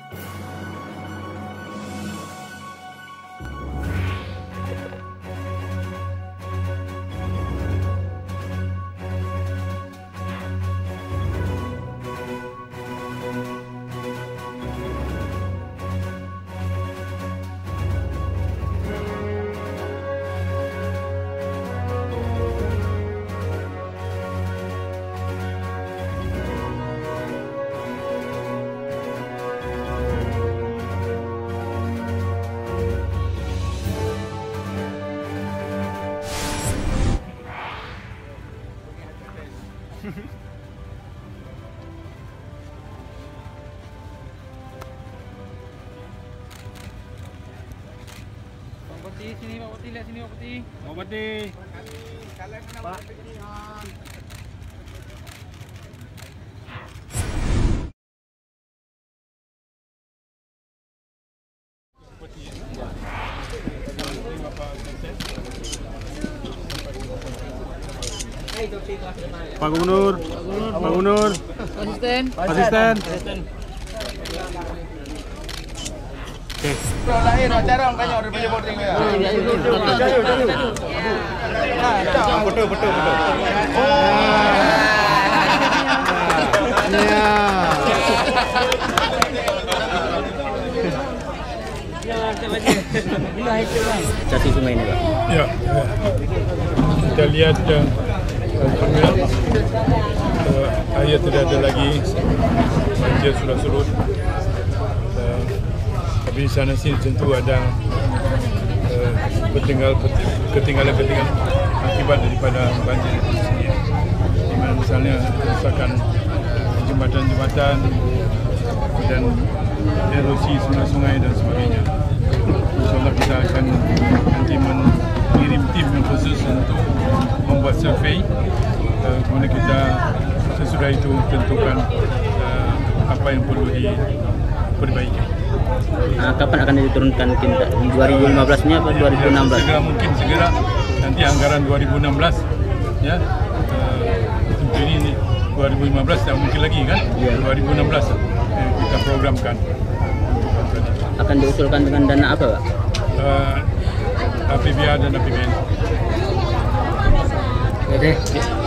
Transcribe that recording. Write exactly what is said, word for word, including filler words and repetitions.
Sini Pak Bupati, lihat sini Pak Bupati. Pak Bupati. Pak. Pak Gubernur, Pak Gubernur, Asisten, Asisten. Oke. Lahir acara banyak orang punya boarding ya. Betul betul betul. Casi sungai ini Pak. Ya. Kita lihat uh, alhamdulillah uh, air tidak ada lagi, banjir sudah surut. Uh, tapi di sana sini tentu ada uh, ketinggal ketinggalan ketinggalan akibat daripada banjir itu sendiri. Di mana misalnya kerusakan jembatan-jembatan dan erosi sungai-sungai dan sebagainya. InsyaAllah kita akan nanti mengirim tim yang khusus untuk membuat survei. Uh, kemudian kita sesudah itu tentukan uh, apa yang perlu diperbaiki. Nah, kapan akan diturunkan tinta? dua ribu lima belas-nya atau dua ribu enam belas? Segera mungkin segera nanti anggaran dua ribu enam belas ya. Uh, tentu ini dua ribu lima belas tak mungkin lagi kan? Ya. dua ribu enam belas uh, kita programkan. Akan diusulkan dengan dana apa Pak? Uh, A P B A dan A P B N. Oke deh.